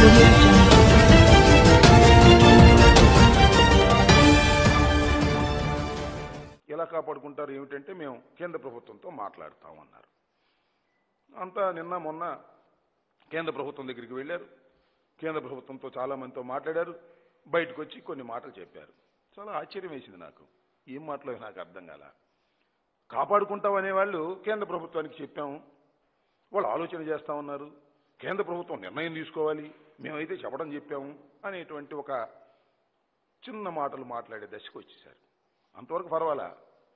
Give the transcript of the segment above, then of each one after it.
audio jungle. ఎలా కాపాడుకుంటారు ఏమిటంటే మేము కేంద్ర ప్రభుత్వంతో మాట్లాడతామన్నారు. అంతా నిన్న మొన్న కేంద్ర ప్రభుత్వం దగ్గరికి వెళ్ళారు. కేంద్ర ప్రభుత్వంతో చాలా మందితో మాట్లాడారు. బయటకు వచ్చి కొన్ని మాటలు చెప్పారు. చాలా ఆశ్చర్యం వేసింది నాకు. ఏం మాటలో నాకు అర్థం కాల. కాపాడుకుంటామనే వాళ్ళు కేంద్ర ప్రభుత్వానికి చెప్పాము, వాళ్ళు ఆలోచన చేస్తా ఉన్నారు. కేంద్ర ప్రభుత్వం నిర్ణయం తీసుకోవాలి, మేమైతే చెప్పడం చెప్పాము అనేటువంటి ఒక చిన్న మాటలు మాట్లాడే దశకు వచ్చేశారు. అంతవరకు పర్వాలా.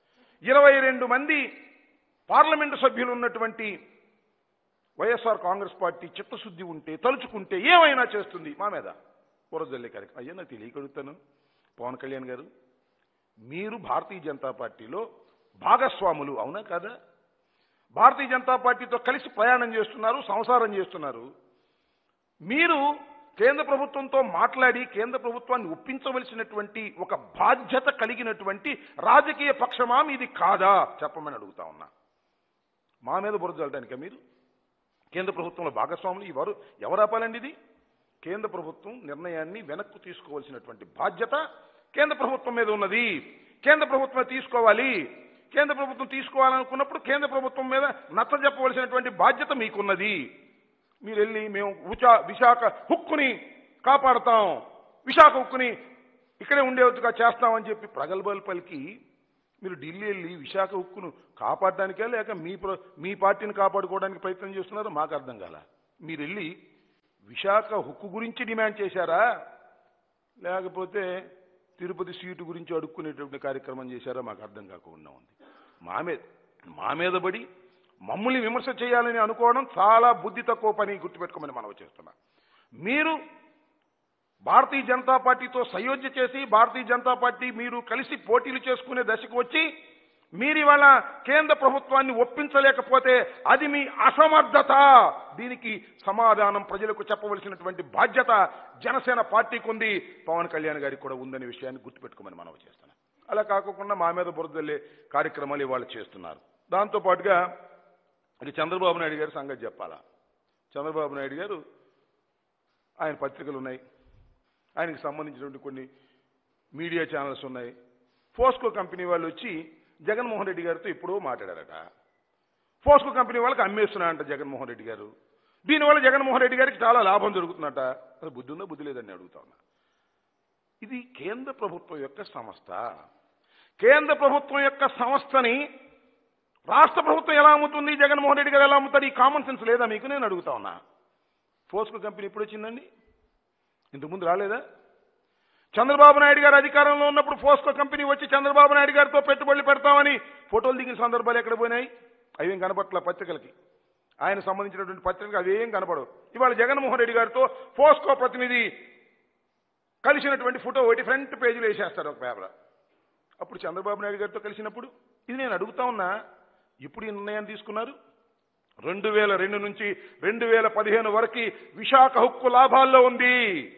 22 మంది పార్లమెంటు సభ్యులు ఉన్నటువంటి వైఎస్ఆర్ కాంగ్రెస్ పార్టీ చిత్తశుద్ధి ఉంటే తలుచుకుంటే ఏమైనా చేస్తుంది మా మీద బురదజల్లే కార్యక్రమం. అయ్యా నాకు తెలియకడుగుతాను, పవన్ కళ్యాణ్ గారు మీరు భారతీయ జనతా పార్టీలో భాగస్వాములు అవునా కాదా? భారతీయ జనతా పార్టీతో కలిసి ప్రయాణం చేస్తున్నారు, సంసారం చేస్తున్నారు. మీరు కేంద్ర ప్రభుత్వంతో మాట్లాడి కేంద్ర ప్రభుత్వాన్ని ఒప్పించవలసినటువంటి ఒక బాధ్యత కలిగినటువంటి రాజకీయ పక్షమా మీది కాదా చెప్పమని అడుగుతా ఉన్నా. మా మీద బురద చల్లడానికి మీరు కేంద్ర ప్రభుత్వంలో భాగస్వాములు ఎవరు ఆపాలండి? ఇది కేంద్ర ప్రభుత్వం నిర్ణయాన్ని వెనక్కు తీసుకోవాల్సినటువంటి బాధ్యత కేంద్ర ప్రభుత్వం మీద ఉన్నది. కేంద్ర ప్రభుత్వమే తీసుకోవాలి. కేంద్ర ప్రభుత్వం తీసుకోవాలనుకున్నప్పుడు కేంద్ర ప్రభుత్వం మీద నచ్చ చెప్పవలసినటువంటి బాధ్యత మీకున్నది. మీరు వెళ్ళి మేము విశాఖ హుక్కుని కాపాడతాం, విశాఖ హుక్కుని ఇక్కడే ఉండేట్టుగా చేస్తామని చెప్పి ప్రగల్భాలు పలికి మీరు ఢిల్లీ వెళ్ళి విశాఖ హుక్కును కాపాడడానికే లేక మీ పార్టీని కాపాడుకోవడానికి ప్రయత్నం చేస్తున్నారో మాకు అర్థం కాల. మీరు వెళ్ళి విశాఖ హుక్కు గురించి డిమాండ్ చేశారా, లేకపోతే తిరుపతి సీటు గురించి అడుక్కునేటువంటి కార్యక్రమం చేశారా మాకు అర్థం కాకుండా ఉంది. మా మీద పడి మమ్మల్ని విమర్శ చేయాలని అనుకోవడం చాలా బుద్ధి తక్కువ పని, గుర్తుపెట్టుకోమని మనం చేస్తున్నా. మీరు భారతీయ జనతా పార్టీతో సయోధ్య చేసి భారతీయ జనతా పార్టీ మీరు కలిసి పోటీలు చేసుకునే దశకు వచ్చి మీరు ఇవాళ కేంద్ర ప్రభుత్వాన్ని ఒప్పించలేకపోతే అది మీ అసమర్థత. దీనికి సమాధానం ప్రజలకు చెప్పవలసినటువంటి బాధ్యత జనసేన పార్టీకి ఉంది, పవన్ కళ్యాణ్ గారికి కూడా ఉందనే విషయాన్ని గుర్తుపెట్టుకోమని మనం చేస్తున్నాం. అలా కాకుండా మా మీద బురదల్లే కార్యక్రమాలు ఇవాళ చేస్తున్నారు. దాంతోపాటుగా ఇక చంద్రబాబు నాయుడు గారి సంగతి చెప్పాలా. చంద్రబాబు నాయుడు గారు ఆయన పత్రికలు ఉన్నాయి, ఆయనకి సంబంధించినటువంటి కొన్ని మీడియా ఛానల్స్ ఉన్నాయి. ఫోస్కో కంపెనీ వాళ్ళు వచ్చి జగన్మోహన్ రెడ్డి గారితో ఎప్పుడో మాట్లాడారట. ఫోస్కో కంపెనీ వాళ్ళకి అమ్మేస్తున్నారంట జగన్మోహన్ రెడ్డి గారు. దీనివల్ల జగన్మోహన్ రెడ్డి గారికి చాలా లాభం జరుగుతుందట. అది బుద్ధి ఉందో బుద్ధి లేదని అడుగుతా ఉన్నా. ఇది కేంద్ర ప్రభుత్వం యొక్క సంస్థ. కేంద్ర ప్రభుత్వం యొక్క సంస్థని రాష్ట్ర ప్రభుత్వం ఎలా అమ్ముతుంది, జగన్మోహన్ రెడ్డి గారు ఎలా అమ్ముతారు? ఈ కామన్ సెన్స్ లేదా మీకు? నేను అడుగుతా ఉన్నా. ఫోస్కో కంపెనీ ఎప్పుడు వచ్చిందండి? ఇంతకుముందు రాలేదా? చంద్రబాబు నాయుడు గారు అధికారంలో ఉన్నప్పుడు ఫోస్కో కంపెనీ వచ్చి చంద్రబాబు నాయుడు గారితో పెట్టుబడులు పెడతామని ఫోటోలు దిగిన సందర్భాలు ఎక్కడ పోయినాయి? అవేం కనపట్ల పత్రికలకి, ఆయన సంబంధించినటువంటి పత్రికలు అవేం కనపడవు. ఇవాళ జగన్మోహన్ రెడ్డి గారితో ఫోస్కో ప్రతినిధి కలిసినటువంటి ఫోటో ఒకటి ఫ్రంట్ పేజీలో వేసేస్తారు ఒక పేపర్. అప్పుడు చంద్రబాబు నాయుడు గారితో కలిసినప్పుడు ఇది నేను అడుగుతా ఉన్నా. ఇప్పుడు ఈ నిర్ణయం తీసుకున్నారు. 2002 నుంచి 2015 వరకు విశాఖ హుక్కు లాభాల్లో ఉంది.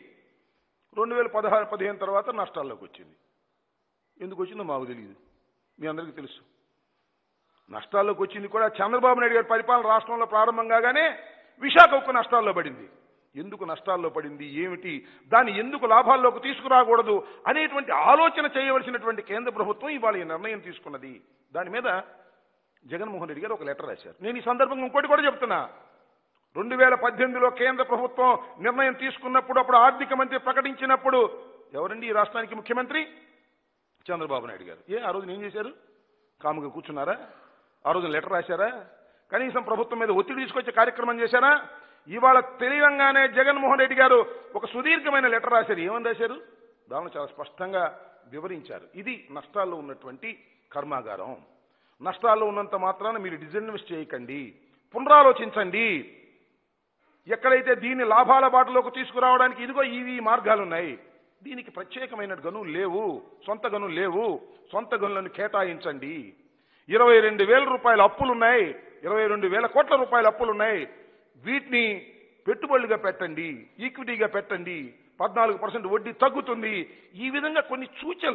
2016-15 తర్వాత నష్టాల్లోకి వచ్చింది. ఎందుకు వచ్చిందో మాకు తెలియదు, మీ అందరికీ తెలుసు. నష్టాల్లోకి వచ్చింది కూడా చంద్రబాబు నాయుడు గారి పరిపాలన రాష్ట్రంలో ప్రారంభం కాగానే విశాఖ హుక్కు నష్టాల్లో పడింది. ఎందుకు నష్టాల్లో పడింది, ఏమిటి, దాన్ని ఎందుకు లాభాల్లోకి తీసుకురాకూడదు అనేటువంటి ఆలోచన చేయవలసినటువంటి కేంద్ర ప్రభుత్వం ఇవాళ ఈ నిర్ణయం తీసుకున్నది. దాని మీద జగన్మోహన్ రెడ్డి గారు ఒక లెటర్ రాశారు. నేను ఈ సందర్భంగా ఇంకోటి కూడా చెప్తున్నా. 2018లో కేంద్ర ప్రభుత్వం నిర్ణయం తీసుకున్నప్పుడు, అప్పుడు ఆర్థిక మంత్రి ప్రకటించినప్పుడు ఎవరండి ఈ రాష్ట్రానికి ముఖ్యమంత్రి? చంద్రబాబు నాయుడు గారు. ఆ రోజున ఏం చేశారు? కాముగా కూర్చున్నారా? ఆ రోజున లెటర్ రాశారా? కనీసం ప్రభుత్వం మీద ఒత్తిడి తీసుకొచ్చే కార్యక్రమం చేశారా? ఇవాళ తెలియంగానే జగన్మోహన్ రెడ్డి గారు ఒక సుదీర్ఘమైన లెటర్ రాశారు. ఏమని రాశారు? దానిలో చాలా స్పష్టంగా వివరించారు. ఇది నష్టాల్లో ఉన్నటువంటి కర్మాగారం. నష్టాల్లో ఉన్నంత మాత్రాన మీరు డిజిన్వెస్ట్ చేయకండి, పునరాలోచించండి. ఎక్కడైతే దీన్ని లాభాల బాటలోకి తీసుకురావడానికి ఇదిగో ఈ మార్గాలు ఉన్నాయి. దీనికి ప్రత్యేకమైన గనులు లేవు, సొంత గనులు లేవు. సొంత గనులను కేటాయించండి. 22,000 రూపాయల అప్పులున్నాయి, 22,000 కోట్ల రూపాయల అప్పులున్నాయి. వీటిని పెట్టుబడులుగా పెట్టండి, ఈక్విటీగా పెట్టండి, 14% వడ్డీ తగ్గుతుంది. ఈ విధంగా కొన్ని సూచనలు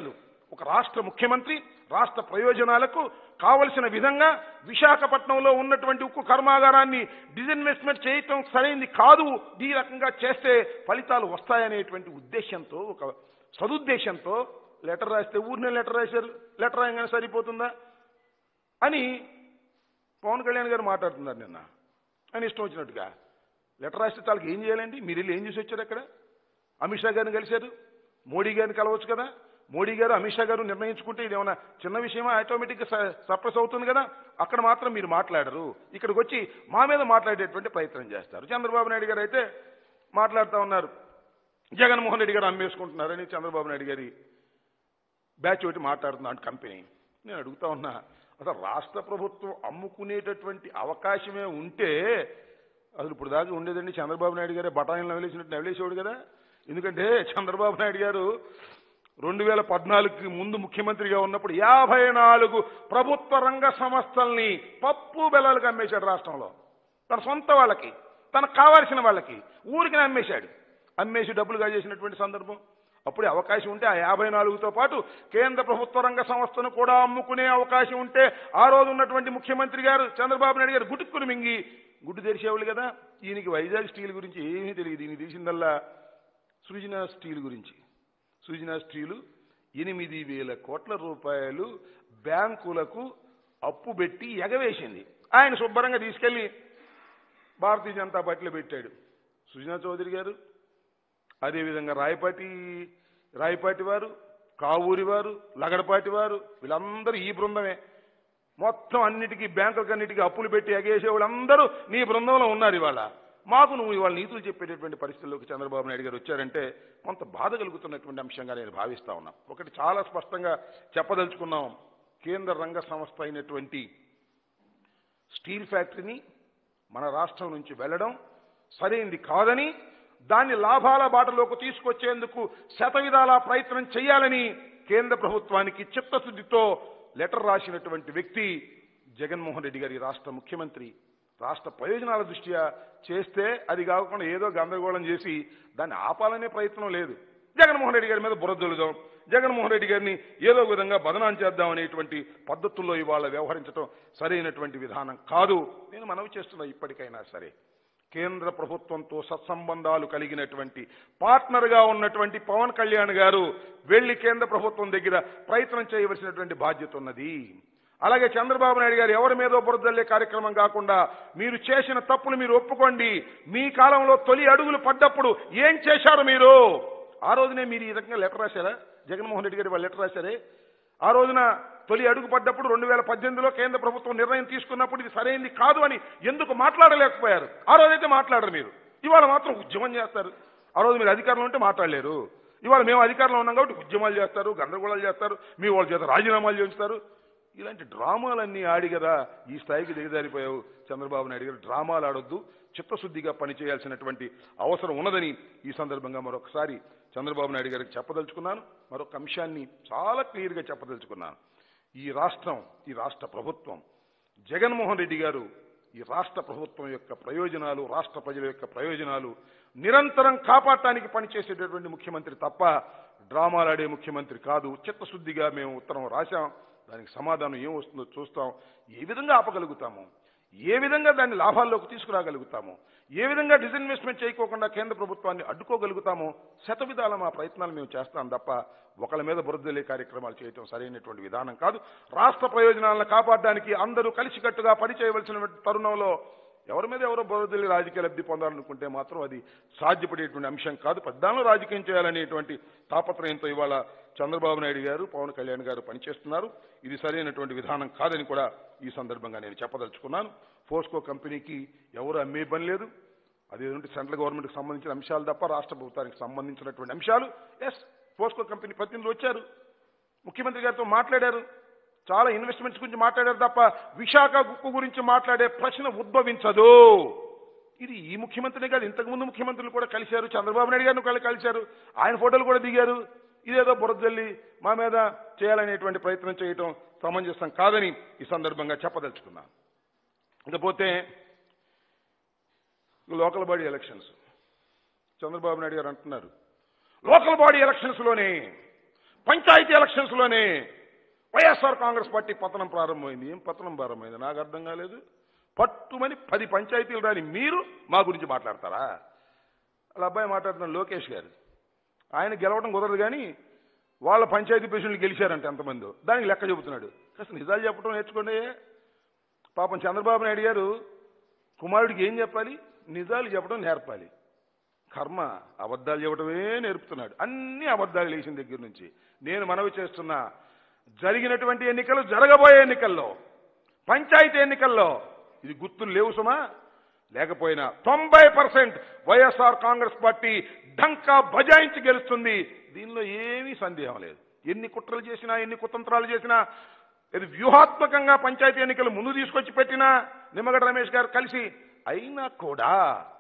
ఒక రాష్ట్ర ముఖ్యమంత్రి రాష్ట్ర ప్రయోజనాలకు కావలసిన విధంగా విశాఖపట్నంలో ఉన్నటువంటి ఉక్కు కర్మాగారాన్ని డిజిన్వెస్ట్మెంట్ చేయటం సరైంది కాదు, ఈ రకంగా చేస్తే ఫలితాలు వస్తాయనేటువంటి ఉద్దేశంతో, ఒక సదుద్దేశంతో లెటర్ రాస్తే ఊరినే లెటర్ రాశారు. లెటర్ రాయగానే సరిపోతుందా అని పవన్ కళ్యాణ్ గారు మాట్లాడుతున్నారు నిన్న. ఆయన ఇష్టం వచ్చినట్టుగా లెటర్ రాస్తే చాలకి ఏం చేయాలండి? మీరు వెళ్ళి ఏం చేసి వచ్చారు? అక్కడ అమిత్ షా గారిని కలిశారు, మోడీ గారిని కలవచ్చు కదా. మోడీ గారు అమిత్ షా గారు నిర్ణయించుకుంటే ఇది ఏమైనా చిన్న విషయమా? ఆటోమేటిక్గా సప్రెస్ అవుతుంది కదా. అక్కడ మాత్రం మీరు మాట్లాడరు, ఇక్కడికి వచ్చి మా మీద మాట్లాడేటువంటి ప్రయత్నం చేస్తారు. చంద్రబాబు నాయుడు గారు అయితే మాట్లాడుతూ ఉన్నారు, జగన్మోహన్ రెడ్డి గారు అమ్మేసుకుంటున్నారని చంద్రబాబు నాయుడు గారి బ్యాచ్ ఒకటి మాట్లాడుతున్నాడు కంపెనీ. నేను అడుగుతా ఉన్నా, అసలు రాష్ట్ర ప్రభుత్వం అమ్ముకునేటటువంటి అవకాశమే ఉంటే అసలు ఇప్పుడు దాకా ఉండేదండి చంద్రబాబు నాయుడు గారే బఠాయిలు నవలేసినట్టు నవలేసేవాడు కదా. ఎందుకంటే చంద్రబాబు నాయుడు గారు 2014కి ముందు ముఖ్యమంత్రిగా ఉన్నప్పుడు 54 ప్రభుత్వ రంగ సంస్థల్ని పప్పు బెల్లాలకు అమ్మేశాడు రాష్ట్రంలో. తన సొంత వాళ్ళకి, తనకు కావాల్సిన వాళ్ళకి ఊరికి అమ్మేశాడు. అమ్మేసి డబ్బులుగా చేసినటువంటి సందర్భం. అప్పుడే అవకాశం ఉంటే ఆ 54తో పాటు కేంద్ర ప్రభుత్వ రంగ సంస్థను కూడా అమ్ముకునే అవకాశం ఉంటే ఆ రోజు ఉన్నటువంటి ముఖ్యమంత్రి గారు చంద్రబాబు నాయుడు గారు గుట్టుకుని మింగి గుడ్డు తెరిచేవాళ్ళు కదా. ఈయనకి వైజాగ్ స్టీల్ గురించి ఏమీ తెలియదు. ఈయన తెలిసిందల్లా సృజనా స్టీల్ గురించి. సృజనా స్టీలు 8,000 కోట్ల రూపాయలు బ్యాంకులకు అప్పు పెట్టి ఎగవేసింది. ఆయన శుభ్రంగా తీసుకెళ్లి భారతీయ జనతా పార్టీలో పెట్టాడు. సుజనా చౌదరి గారు, అదేవిధంగా రాయపాటి వారు, కావూరి వారు, లగడపాటి వారు, వీళ్ళందరూ ఈ బృందమే. మొత్తం అన్నిటికీ బ్యాంకులకన్నిటికీ అప్పులు పెట్టి ఎగేసే వాళ్ళందరూ నీ బృందంలో ఉన్నారు. ఇవాళ మాకు నువ్వు ఇవాళ నీతులు చెప్పేటటువంటి పరిస్థితుల్లోకి చంద్రబాబు నాయుడు గారు వచ్చారంటే కొంత బాధ కలుగుతున్నటువంటి అంశంగా నేను భావిస్తా ఉన్నా. ఒకటి చాలా స్పష్టంగా చెప్పదలుచుకున్నాం, కేంద్ర రంగ సంస్థ అయినటువంటి స్టీల్ ఫ్యాక్టరీని మన రాష్ట్రం నుంచి వెళ్లడం సరైంది కాదని, దాన్ని లాభాల బాటలోకి తీసుకొచ్చేందుకు శతవిధాలా ప్రయత్నం చేయాలని కేంద్ర ప్రభుత్వానికి చిత్తశుద్ధితో లెటర్ రాసినటువంటి వ్యక్తి జగన్మోహన్ రెడ్డి గారి రాష్ట్ర ముఖ్యమంత్రి. రాష్ట్ర ప్రయోజనాల దృష్ట్యా చేస్తే అది కాకుండా ఏదో గందరగోళం చేసి దాన్ని ఆపాలనే ప్రయత్నం లేదు. జగన్మోహన్ రెడ్డి గారి మీద బురదలుదాం, జగన్మోహన్ రెడ్డి గారిని ఏదో విధంగా బదనాం చేద్దాం అనేటువంటి పద్ధతుల్లో ఇవాళ వ్యవహరించడం సరైనటువంటి విధానం కాదు. నేను మనవి చేస్తున్నా, ఇప్పటికైనా సరే కేంద్ర ప్రభుత్వంతో సత్సంబంధాలు కలిగినటువంటి పార్ట్నర్గా ఉన్నటువంటి పవన్ కళ్యాణ్ గారు వెళ్లి కేంద్ర ప్రభుత్వం దగ్గర ప్రయత్నం చేయవలసినటువంటి బాధ్యత ఉన్నది. అలాగే చంద్రబాబు నాయుడు గారు ఎవరి మీదో బురదల్లే కార్యక్రమం కాకుండా మీరు చేసిన తప్పులు మీరు ఒప్పుకోండి. మీ కాలంలో తొలి అడుగులు పడ్డప్పుడు ఏం చేశారు మీరు? ఆ రోజునే మీరు ఈ రకంగా లెటర్ రాశారా? జగన్మోహన్ రెడ్డి గారు వాళ్ళు లెటర్ రాశారే. ఆ రోజున తొలి అడుగు పడ్డప్పుడు 2018లో కేంద్ర ప్రభుత్వం నిర్ణయం తీసుకున్నప్పుడు ఇది సరైనది కాదు అని ఎందుకు మాట్లాడలేకపోయారు? ఆ రోజైతే మాట్లాడరు మీరు, ఇవాళ మాత్రం ఉద్యమం చేస్తారు. ఆ రోజు మీరు అధికారంలో ఉంటే మాట్లాడలేరు, ఇవాళ మేము అధికారంలో ఉన్నాం కాబట్టి ఉద్యమాలు చేస్తారు, గందరగోళాలు చేస్తారు, మీ వాళ్ళ చేత రాజీనామాలు చేస్తారు. ఇలాంటి డ్రామాలన్నీ ఆడి కదా ఈ స్థాయికి దిగజారిపోయావు చంద్రబాబు నాయుడు గారు. డ్రామాలు ఆడొద్దు, చిత్తశుద్ధిగా పనిచేయాల్సినటువంటి అవసరం ఉన్నదని ఈ సందర్భంగా మరొకసారి చంద్రబాబు నాయుడు గారికి చెప్పదలుచుకున్నాను. మరొక అంశాన్ని చాలా క్లియర్గా చెప్పదలుచుకున్నాను. ఈ రాష్ట్రం, ఈ రాష్ట్ర ప్రభుత్వం, జగన్మోహన్ రెడ్డి గారు ఈ రాష్ట్ర ప్రభుత్వం యొక్క ప్రయోజనాలు, రాష్ట్ర ప్రజల యొక్క ప్రయోజనాలు నిరంతరం కాపాడటానికి పనిచేసేటటువంటి ముఖ్యమంత్రి తప్ప డ్రామాలాడే ముఖ్యమంత్రి కాదు. చిత్తశుద్ధిగా మేము ఉత్తరం రాశాం, దానికి సమాధానం ఏం వస్తుందో చూస్తాం. ఏ విధంగా ఆపగలుగుతాము, ఏ విధంగా దాన్ని లాభాల్లోకి తీసుకురాగలుగుతాము, ఏ విధంగా డిజిన్వెస్ట్మెంట్ చేయకోకుండా కేంద్ర ప్రభుత్వాన్ని అడ్డుకోగలుగుతామో శతవిధాల మా ప్రయత్నాలు మేము చేస్తాం తప్ప ఒకళ్ళ మీద బురదలే కార్యక్రమాలు చేయటం సరైనటువంటి విధానం కాదు. రాష్ట్ర ప్రయోజనాలను కాపాడడానికి అందరూ కలిసికట్టుగా పనిచేయవలసిన తరుణంలో ఎవరి మీద ఎవరో బురదల్లి రాజకీయ లబ్ధి పొందాలనుకుంటే మాత్రం అది సాధ్యపడేటువంటి అంశం కాదు. పెద్దాలను రాజకీయం చేయాలనేటువంటి తాపత్రయంతో ఇవాళ చంద్రబాబు నాయుడు గారు, పవన్ కళ్యాణ్ గారు పనిచేస్తున్నారు. ఇది సరైనటువంటి విధానం కాదని కూడా ఈ సందర్భంగా నేను చెప్పదలుచుకున్నాను. ఫోస్కో కంపెనీకి ఎవరు అమ్మే పని లేదు. అదేంటి సెంట్రల్ గవర్నమెంట్కి సంబంధించిన అంశాలు తప్ప రాష్ట్ర ప్రభుత్వానికి సంబంధించినటువంటి అంశాలు. ఫోస్కో కంపెనీ ప్రతినిధులు వచ్చారు, ముఖ్యమంత్రి గారితో మాట్లాడారు, చాలా ఇన్వెస్ట్మెంట్స్ గురించి మాట్లాడారు తప్ప విశాఖ ఉక్కు గురించి మాట్లాడే ప్రశ్న ఉద్భవించదు. ఇది ఈ ముఖ్యమంత్రినే కాదు, ఇంతకుముందు ముఖ్యమంత్రులు కూడా కలిశారు, చంద్రబాబు నాయుడు గారిని కలిశారు, ఆయన ఫోటోలు కూడా దిగారు. ఇదేదో బురదల్లి మా మీద చేయాలనేటువంటి ప్రయత్నం చేయటం సమంజసం కాదని ఈ సందర్భంగా చెప్పదలుచుకున్నాను. ఇకపోతే local body elections, Chandrababu Naidu గారు అంటున్నారు లోకల్ బాడీ ఎలక్షన్స్లోనే పంచాయతీ ఎలక్షన్స్లోనే వైఎస్ఆర్ కాంగ్రెస్ పార్టీ పతనం ప్రారంభమైంది. ఏం పతనం ప్రారంభమైంది నాకు అర్థం కాలేదు. పట్టుమని 10 పంచాయతీలు రాని మీరు మా గురించి మాట్లాడతారా? వాళ్ళ అబ్బాయి మాట్లాడుతున్న లోకేష్ గారు, ఆయన గెలవడం కుదరదు కానీ వాళ్ళ పంచాయతీ ప్రెసిడెంట్లు గెలిచారంటే ఎంతమంది, దానికి లెక్క చెబుతున్నాడు. అసలు నిజాలు చెప్పడం నేర్చుకోండి. పాపం చంద్రబాబు నాయుడు గారు కుమారుడికి ఏం చెప్పాలి? నిజాలు చెప్పడం నేర్పాలి. కర్మ అబద్ధాలు చెప్పడమే నేర్పుతున్నాడు. అన్ని అబద్ధాలు లేచిన దగ్గర నుంచి. నేను మనవి చేస్తున్నా, జరిగినటువంటి ఎన్నికలు, జరగబోయే ఎన్నికల్లో, పంచాయతీ ఎన్నికల్లో ఇది గుర్తులు లేవు సుమా, లేకపోయినా 90% వైఎస్ఆర్ కాంగ్రెస్ పార్టీ ఢంకా బజాయించి గెలుస్తుంది. దీనిలో ఏమీ సందేహం లేదు. ఎన్ని కుట్రలు చేసినా, ఎన్ని కుతంత్రాలు చేసినా, ఇది వ్యూహాత్మకంగా పంచాయతీ ఎన్నికలు ముందు తీసుకొచ్చి పెట్టినా నిమ్మగడ్డ రమేష్ గారు కలిసి, అయినా కూడా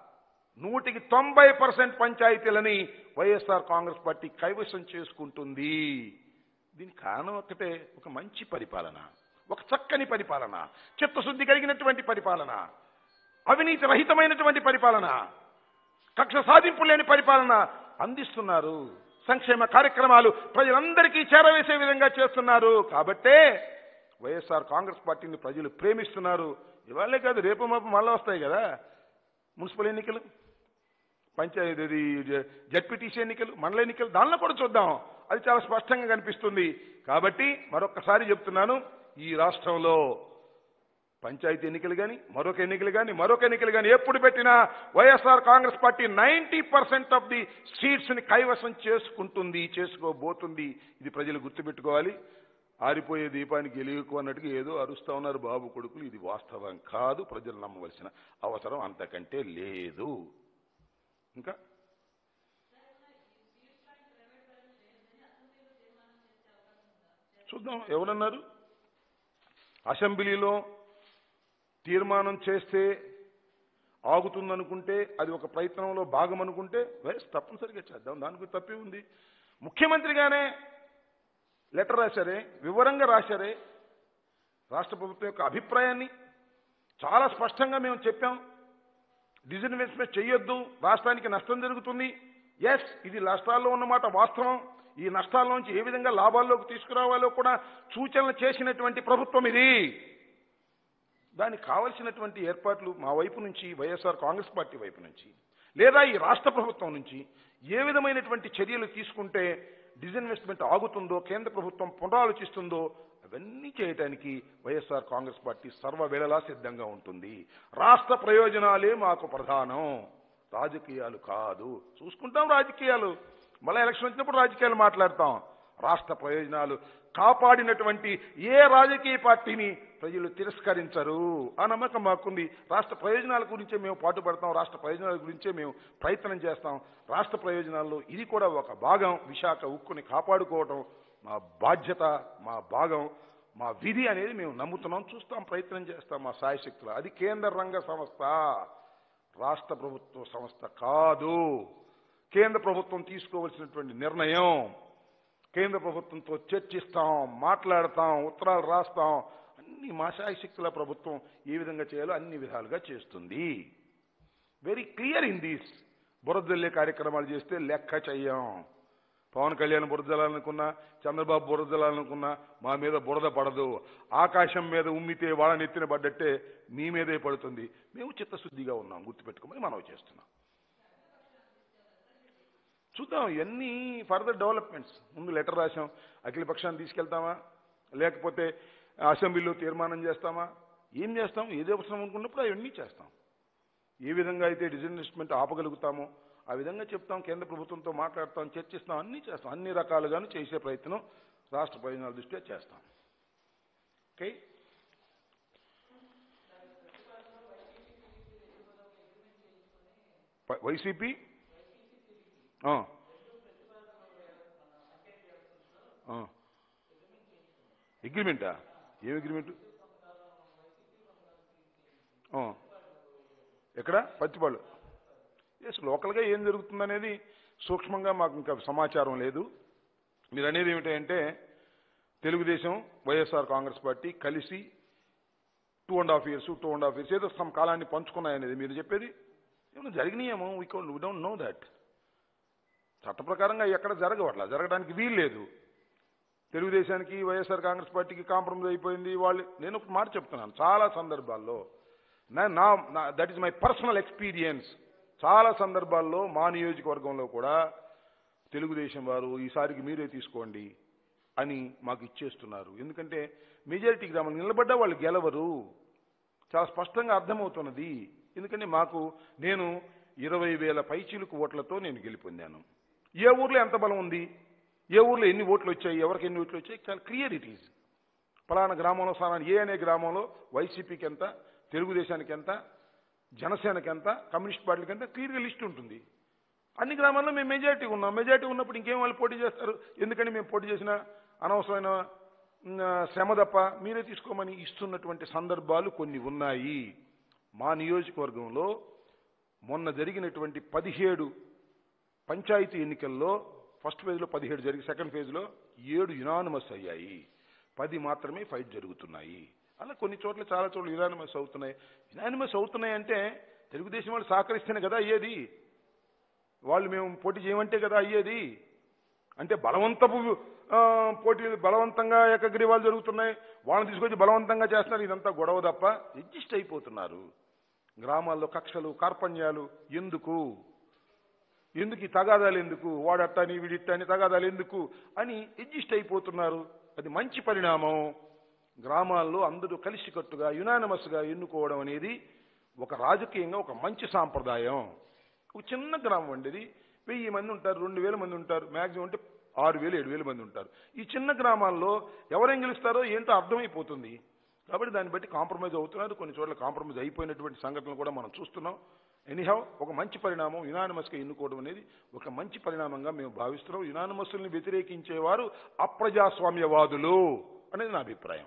190% పంచాయతీలని వైఎస్ఆర్ కాంగ్రెస్ పార్టీ కైవసం చేసుకుంటుంది. దీనికి కారణం ఒక్కటే, ఒక మంచి పరిపాలన, ఒక చక్కని పరిపాలన, చిత్తశుద్ధి కలిగినటువంటి పరిపాలన, అవినీతి రహితమైనటువంటి పరిపాలన, కక్ష సాధింపు లేని పరిపాలన అందిస్తున్నారు. సంక్షేమ కార్యక్రమాలు ప్రజలందరికీ చేరవేసే విధంగా చేస్తున్నారు. కాబట్టే వైఎస్ఆర్ కాంగ్రెస్ పార్టీని ప్రజలు ప్రేమిస్తున్నారు. ఇవాళే కాదు, రేపు మాపు మళ్ళీ వస్తాయి కదా మున్సిపల్ ఎన్నికలు, పంచాయతీ జడ్పీటీసీ ఎన్నికలు, మండల ఎన్నికలు, దానిలో కూడా చూద్దాం. అది చాలా స్పష్టంగా కనిపిస్తుంది. కాబట్టి మరొకసారి చెప్తున్నాను, ఈ రాష్ట్రంలో పంచాయతీ ఎన్నికలు కానీ, మరొక ఎన్నికలు కానీ ఎప్పుడు పెట్టినా YSR Congress party 90% of the seats ని కైవసం చేసుకుంటుంది, చేసుకోబోతుంది. ఇది ప్రజలు గుర్తుపెట్టుకోవాలి. ఆరిపోయే దీపానికి ఎలుగుకు అన్నట్టుగా ఏదో అరుస్తా ఉన్నారు బాబు కొడుకులు. ఇది వాస్తవం కాదు. ప్రజలు నమ్మవలసిన అవసరం అంతకంటే లేదు. ఇంకా చూద్దాం. ఎవరన్నారు? అసెంబ్లీలో తీర్మానం చేస్తే ఆగుతుందనుకుంటే, అది ఒక ప్రయత్నంలో భాగం అనుకుంటే తప్పనిసరిగా చేద్దాం. దానికి తప్పే ఉంది. ముఖ్యమంత్రిగానే లెటర్ రాశారే, వివరంగా రాశారే, రాష్ట్ర ప్రభుత్వం యొక్క అభిప్రాయాన్ని చాలా స్పష్టంగా మేము చెప్పాం. డిజిన్వెస్ట్మెంట్ చేయొద్దు, రాష్ట్రానికి నష్టం జరుగుతుంది. ఎస్, ఇది నష్టాల్లో ఉన్నమాట వాస్తవం. ఈ నష్టాల్లోంచి ఏ విధంగా లాభాల్లోకి తీసుకురావాలో కూడా సూచనలు చేసినటువంటి ప్రభుత్వం ఇది. దానికి కావలసినటువంటి ఏర్పాట్లు మా వైపు నుంచి, వైఎస్ఆర్ కాంగ్రెస్ పార్టీ వైపు నుంచి, లేదా ఈ రాష్ట్ర ప్రభుత్వం నుంచి ఏ విధమైనటువంటి చర్యలు తీసుకుంటే డిజిన్వెస్ట్మెంట్ ఆగుతుందో, కేంద్ర ప్రభుత్వం పునరాలోచిస్తుందో అవన్నీ చేయడానికి వైఎస్ఆర్ కాంగ్రెస్ పార్టీ సర్వవేళలా సిద్ధంగా ఉంటుంది. రాష్ట్ర ప్రయోజనాలే మాకు ప్రధానం, రాజకీయాలు కాదు. చూసుకుంటాం రాజకీయాలు, మళ్ళీ ఎలక్షన్ వచ్చినప్పుడు రాజకీయాలు మాట్లాడతాం. రాష్ట్ర ప్రయోజనాలు కాపాడినటువంటి ఏ రాజకీయ పార్టీని ప్రజలు తిరస్కరించరు. ఆ నమ్మకం మాకుంది. రాష్ట్ర ప్రయోజనాల గురించే మేము పాటుపడతాం, రాష్ట్ర ప్రయోజనాల గురించే మేము ప్రయత్నం చేస్తాం. రాష్ట్ర ప్రయోజనాల్లో ఇది కూడా ఒక భాగం. విశాఖ ఉక్కుని కాపాడుకోవడం మా బాధ్యత, మా భాగం, మా విధి అనేది మేము నమ్ముతున్నాం, చూస్తాం, ప్రయత్నం చేస్తాం మా సాయశక్తులు. అది కేంద్ర రంగ సంస్థ, రాష్ట్ర ప్రభుత్వ సంస్థ కాదు. కేంద్ర ప్రభుత్వం తీసుకోవాల్సినటువంటి నిర్ణయం, కేంద్ర ప్రభుత్వంతో చర్చిస్తాం, మాట్లాడతాం, ఉత్తరాలు రాస్తాం. అన్ని మా శాయశక్తుల ప్రభుత్వం ఏ విధంగా చేయాలో అన్ని విధాలుగా చేస్తుంది. Very clear in these. బురదల్లే కార్యక్రమాలు చేస్తే లెక్క చెయ్యం. పవన్ కళ్యాణ్ బురదలాలనుకున్నా, చంద్రబాబు బురదలాలనుకున్నా మా మీద బురద పడదు. ఆకాశం మీద ఉమ్మితే వాళ్ళని ఎత్తిన పడ్డట్టే మీ మీదే పడుతుంది. మేము చిత్తశుద్ధిగా ఉన్నాం, గుర్తుపెట్టుకోమని మనవి చేస్తున్నాం. చూద్దాం ఇవన్నీ ఫర్దర్ డెవలప్మెంట్స్. ముందు లెటర్ రాసాం, అఖిల పక్షాన్ని తీసుకెళ్తామా, లేకపోతే అసెంబ్లీలో తీర్మానం చేస్తామా, ఏం చేస్తాం? ఏదో అవసరం అనుకున్నప్పుడు అవన్నీ చేస్తాం. ఏ విధంగా అయితే డిజిన్వెస్ట్మెంట్ ఆపగలుగుతామో ఆ విధంగా చెప్తాం, కేంద్ర ప్రభుత్వంతో మాట్లాడతాం, చర్చిస్తాం, అన్నీ చేస్తాం. అన్ని రకాలుగాను చేసే ప్రయత్నం రాష్ట్ర ప్రయోజనాల దృష్ట్యా చేస్తాం. ఓకే. వైసీపీ అగ్రిమెంటా? ఏం అగ్రిమెంటు? ఎక్కడ? పత్తిపాడు. ఎస్, లోకల్గా ఏం జరుగుతుందనేది సూక్ష్మంగా మాకు ఇంకా సమాచారం లేదు. మీరు అనేది ఏమిటంటే తెలుగుదేశం వైఎస్ఆర్ కాంగ్రెస్ పార్టీ కలిసి 2.5 years ఏదో సమ్ కాలాన్ని పంచుకున్నాయనేది మీరు చెప్పేది. ఏమైనా జరిగినాయేమో, వీ డోంట్ నో దట్. చట్ట ప్రకారంగా ఎక్కడ జరగవట్లా, జరగడానికి వీల్లేదు. తెలుగుదేశానికి వైఎస్ఆర్ కాంగ్రెస్ పార్టీకి కాంప్రమైజ్ అయిపోయింది వాళ్ళు. నేను ఒక మాట చెప్తున్నాను, చాలా సందర్భాల్లో that is my personal experience. చాలా సందర్భాల్లో మా నియోజకవర్గంలో కూడా తెలుగుదేశం వారు ఈసారికి మీరే తీసుకోండి అని మాకు ఇచ్చేస్తున్నారు. ఎందుకంటే మెజారిటీ గ్రామాలు నిలబడ్డా వాళ్ళు గెలవరు, చాలా స్పష్టంగా అర్థమవుతున్నది. ఎందుకంటే నేను 20,000 పైచీలకు ఓట్లతో నేను గెలుపొందాను. ఏ ఊర్లో ఎంత బలం ఉంది, ఏ ఊర్లో ఎన్ని ఓట్లు వచ్చాయి, ఎవరికి ఎన్ని ఓట్లు వచ్చాయి, చాలా క్లియర్ ఇట్ ఈజ్. ఫలానా గ్రామంలో ఏ అనే గ్రామంలో వైసీపీకి ఎంత, తెలుగుదేశానికి ఎంత, జనసేనకి ఎంత, కమ్యూనిస్ట్ పార్టీకి ఎంత క్లియర్గా లిస్ట్ ఉంటుంది. అన్ని గ్రామాల్లో మేము మెజారిటీ ఉన్నాం. మెజారిటీ ఉన్నప్పుడు ఇంకేం వాళ్ళు పోటీ చేస్తారు? ఎందుకంటే మేము పోటీ చేసిన అనవసరమైన శ్రమ తప్ప మీరే తీసుకోమని ఇస్తున్నటువంటి సందర్భాలు కొన్ని ఉన్నాయి. మా నియోజకవర్గంలో మొన్న జరిగినటువంటి 17 పంచాయతీ ఎన్నికల్లో ఫస్ట్ ఫేజ్లో 17 జరిగి సెకండ్ ఫేజ్లో 7 యునానిమస్ అయ్యాయి, 10 మాత్రమే ఫైట్ జరుగుతున్నాయి. అలా కొన్ని చోట్ల చాలా చోట్ల యునానిమస్ అవుతున్నాయి. యునానిమస్ అవుతున్నాయి అంటే తెలుగుదేశం వాళ్ళు సహకరిస్తేనే కదా అయ్యేది, వాళ్ళు మేము పోటీ చేయమంటే కదా అయ్యేది. అంటే బలవంతపు పోటీలు, బలవంతంగా ఏకగ్రీవాలు జరుగుతున్నాయి, వాళ్ళని తీసుకొచ్చి బలవంతంగా చేస్తున్నారు. ఇదంతా గొడవ తప్ప అడ్జస్ట్ అయిపోతున్నారు. గ్రామాల్లో కక్షలు కార్పణ్యాలు ఎందుకు ఈ తగాదాలు ఎందుకు, వాడట్టని వీడిట్టని తగాదాలు ఎందుకు అని అడ్జస్ట్ అయిపోతున్నారు. అది మంచి పరిణామం. గ్రామాల్లో అందరూ కలిసికట్టుగా యునానిమస్గా ఎన్నుకోవడం అనేది ఒక రాజకీయంగా ఒక మంచి సాంప్రదాయం. ఒక చిన్న గ్రామం అండి, ఇది 1000 మంది ఉంటారు, 2000 మంది ఉంటారు, మ్యాక్సిమం అంటే 6000 7000 మంది ఉంటారు. ఈ చిన్న గ్రామాల్లో ఎవరేం గెలుస్తారో ఏంటో అర్థమైపోతుంది. కాబట్టి దాన్ని బట్టి కాంప్రమైజ్ అవుతున్నారు. కొన్ని చోట్ల కాంప్రమైజ్ అయిపోయినటువంటి సంఘటనలు కూడా మనం చూస్తున్నాం. ఎనీహౌ ఒక మంచి పరిణామం, యునానిమస్గా ఎన్నుకోవడం అనేది ఒక మంచి పరిణామంగా మేము భావిస్తున్నాం. యునానిమస్ని వ్యతిరేకించేవారు అప్రజాస్వామ్యవాదులు అనేది నా అభిప్రాయం.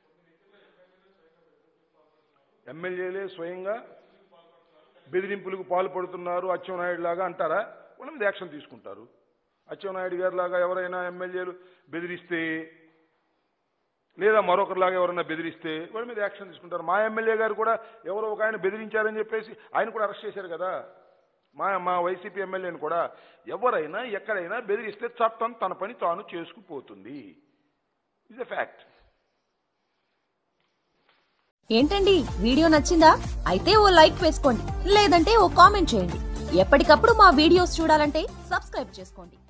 ఎమ్మెల్యేలే స్వయంగా బెదిరింపులకు పాల్పడుతున్నారు అచ్చెన్నాయుడు లాగా అంటారా? వాళ్ళ మీద యాక్షన్ తీసుకుంటారు. అచ్చెన్నాయుడు గారి లాగా ఎవరైనా ఎమ్మెల్యేలు బెదిరిస్తే లేదా మరొకరిలాగా ఎవరైనా బెదిరిస్తే వాళ్ళ మీద యాక్షన్ తీసుకుంటారు. మా ఎమ్మెల్యే గారు కూడా ఎవరో ఒక ఆయన బెదిరించారని చెప్పేసి ఆయన కూడా అరెస్ట్ చేశారు కదా. మా వైసీపీ ఎమ్మెల్యేని కూడా ఎవరైనా ఎక్కడైనా బెదిరిస్తే చట్టం తన పని తాను చేసుకుపోతుంది. It's a fact. ఏంటండి వీడియో నచ్చిందా? అయితే ఓ లైక్ వేసుకోండి, లేదంటే ఓ కామెంట్ చేయండి. ఎప్పటికప్పుడు మా వీడియోస్ చూడాలంటే సబ్స్క్రైబ్ చేసుకోండి.